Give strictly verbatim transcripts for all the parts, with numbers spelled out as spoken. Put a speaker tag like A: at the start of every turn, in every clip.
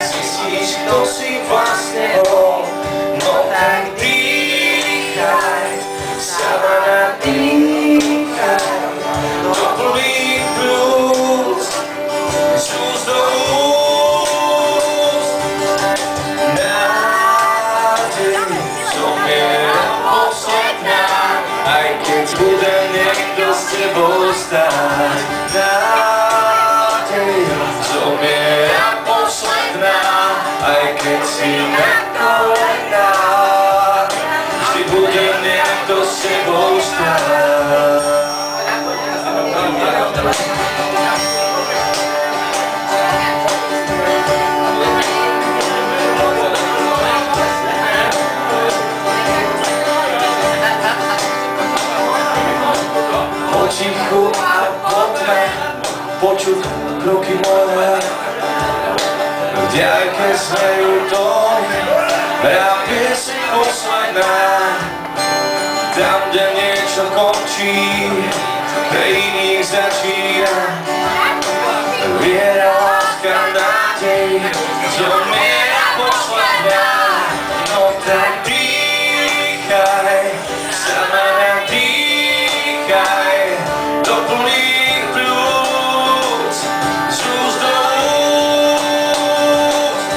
A: Zistíš, kto si vlastne bol. No tak dýchaj, sama nadýchaj do plných pľúc, z úst do úst. Nádej zomiera posledná, aj keď bude niekto s tebou stáť. Nádej zomiera posledná, aj keď si na kolenách, vždy bude niekto s tebou stáť. Potichu a potme počuť kroky moje, v diaľke znejú tóny, hrá pieseň posledná. Tam, kde niečo končí, pre iných začína. Viera, láska, nádej, zomiera posledná. No tak dýchaj, sama nadýchaj do plných pľúc, z úst do úst.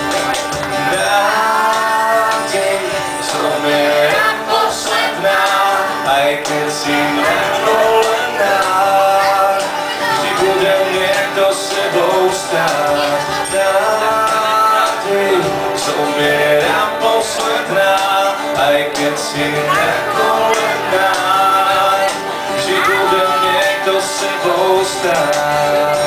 A: Nádej zomiera posledná, aj keď si na kolenách, vždy bude niekto s tebou stáť. Nádej zomiera posledná, aj keď si na kolenách, vždy bude niekto s tebou stáť.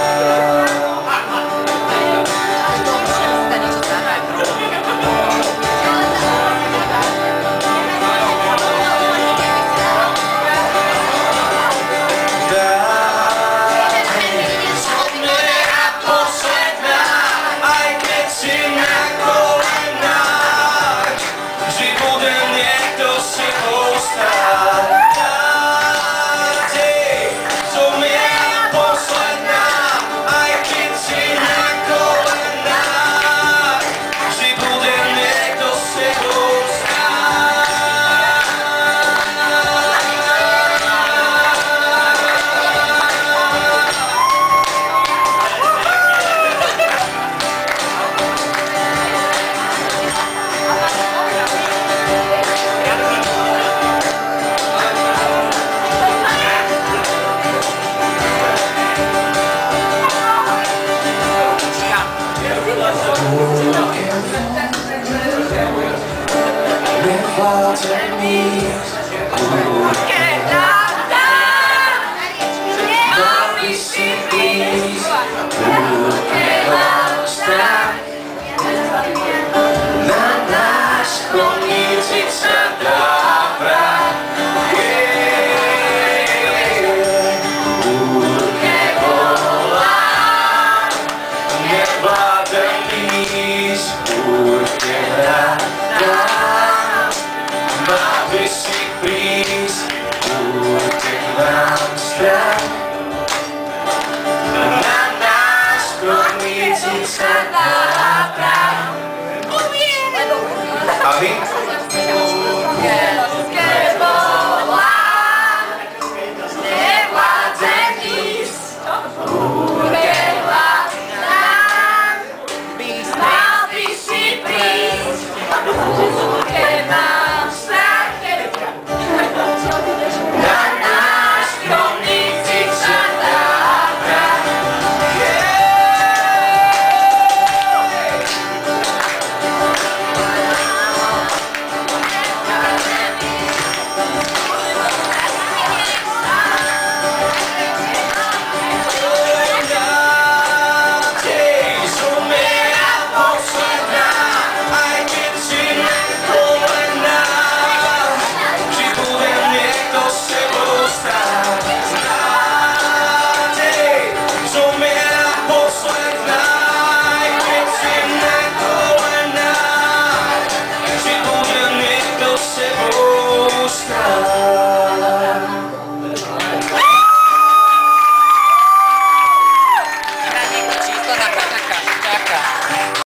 A: Nevládze mír, urke hľadám, baví si prísť, urke mám strach. Na náš kloníci sa dá prach. Urke volám, nevládze mír, urke hľadám. Baví si prísť, urke mám strach. Na nás kloníci sa dá prach. A vy? Urke volám, nevládzem ísť, urke hľadám. Baví si prísť, urke mám